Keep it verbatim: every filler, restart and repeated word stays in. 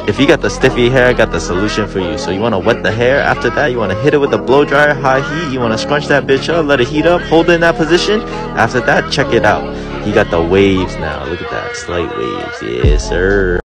If you got the stiffy hair, I got the solution for you. So you want to wet the hair. After that, you want to hit it with a blow dryer, high heat. You want to scrunch that bitch up, let it heat up, hold it in that position. After that, check it out. He got the waves now. Look at that, slight waves. Yes, sir.